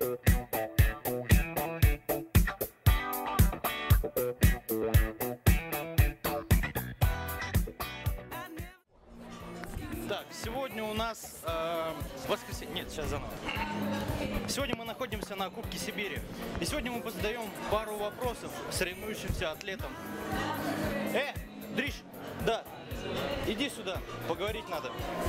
Так, сегодня у нас воскресенье. Нет, сейчас заново. Сегодня мы находимся на Кубке Сибири. И сегодня мы задаем пару вопросов соревнующимся атлетам. Дриш, да, иди сюда, поговорить надо.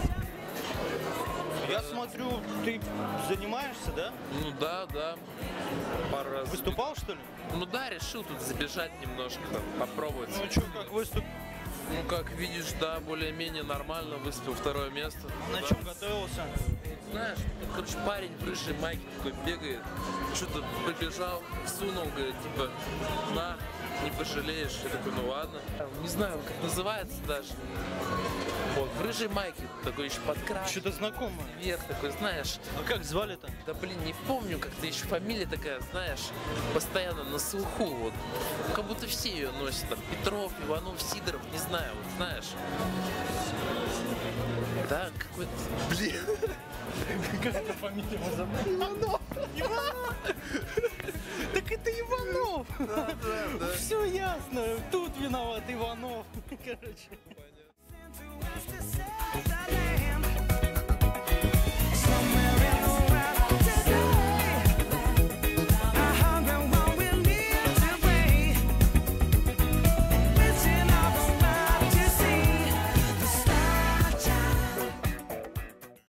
Я смотрю, ты занимаешься, да? Ну да. Пару раз. Выступал, что ли? Ну да, решил тут забежать немножко, попробовать. Ну что, как выступ? Ну как видишь, да, более-менее нормально, выступил второе место. На да. чем готовился? Знаешь, короче, парень в рыжей майке такой бегает, что-то прибежал, всунул, говорит, типа, на, не пожалеешь. Я такой, ну ладно. Не знаю, как называется даже. Вот, в рыжей майке такой еще подкрашен. Что-то знакомое. Вверх такой, знаешь. А как звали-то? Да блин, не помню, как-то еще фамилия такая, знаешь, постоянно на слуху, вот. Как будто все ее носят, там, Петров, Иванов, Сидоров, не знаю, вот, знаешь. Да, какой-то, блин. Как это фамилия? Иванов! Иванов! Так это Иванов! Да. Все ясно, тут виноват Иванов. Короче.